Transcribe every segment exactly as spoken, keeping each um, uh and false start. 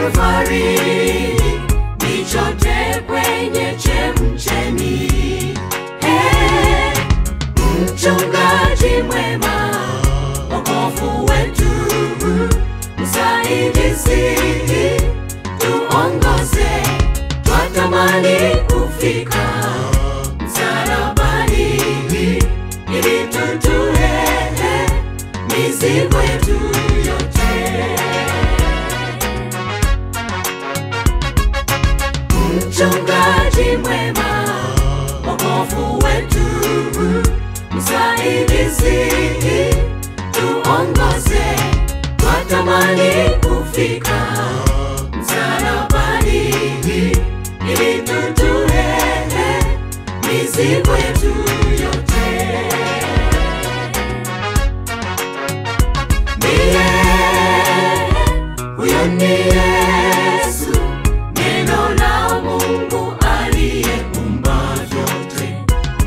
safari nichote kwenye chemchemi. Hey, mchungaji mwema, wokovu wetu, msaidizi, tuongoze, twatamani kufika msalabani ili tutue mizigo yetu yote. Mchungaji mwema, wokovu wetu, msaidizi, tuongoze, twatamani kufika msalabani ili tutue mizigo yetu yote. Ndiye, huyo ni Yesu, neno la Mungu aliyeumba vyote.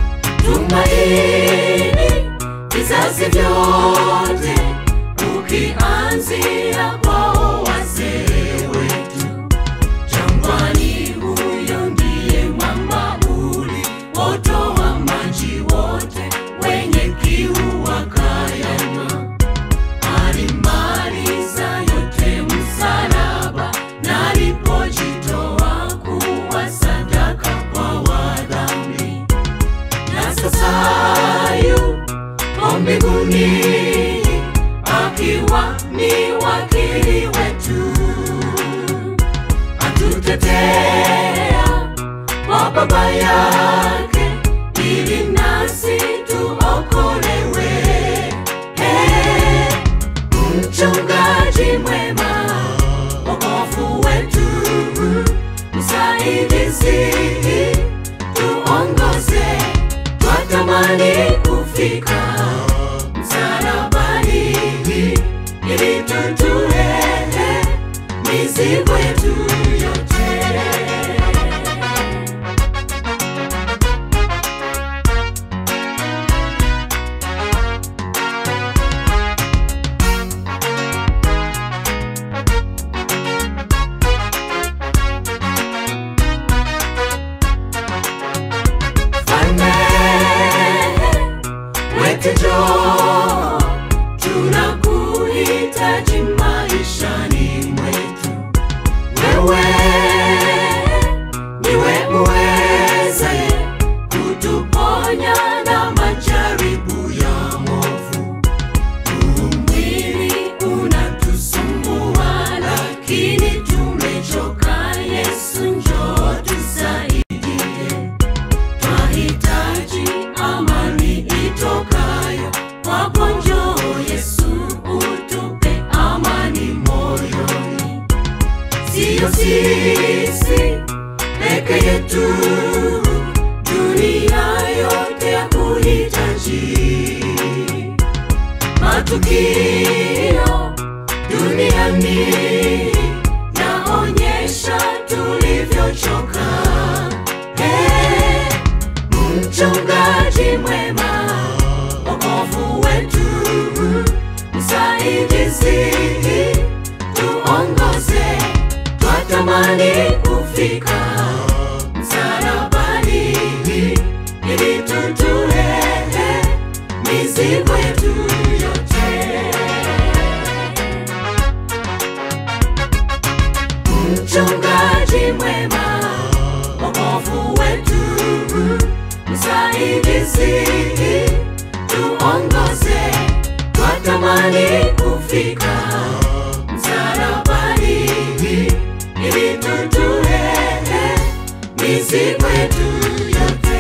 Tumaini vizazi vyote, ukianzia kwao wazee wetu. Jangwani huyo ndiye mwamba uliotoa maji wote, wenye kiu wakayanywa. Alimaliza yote msalaba, na alipojitoa kuwa sadaka kwa wadhambi. Na sasa yupo mbinguni, akiwa ni wakili wetu, atutetea kwa Baba yake ili nasi tuokolewe. Hey, mchungaji mwema, wokovu wetu, msaidizi, tuongoze, twatamani kufika msalabani ili tutue mizigo yetu yote. Mfalme wetu njoo, tunakuhitaji maishani mwetu. Wewe ndiwe muweze kutuponya na majaribu ya mwovu. Huu mwili unatusumbua, lakini tumechoka. Yesu njoo tusaidie. Twahitaji amani itokayo kwako, njoo Yesu utupe amani moyoni. Sio sisi peke yetu, dunia yote yakuhitaji. Matukio duniani yaonyesha tulivyochoka. Hey, mchungaji mwema, wokovu wetu, msaidizi, tuongoze, twatamani kufika msalabani ili tutue mizigo yetu yote. Mchungaji mwema, wokovu wetu, msaidizi, tuongoze, twatamani kufika msalabani ili tutue mizigo yetu yote.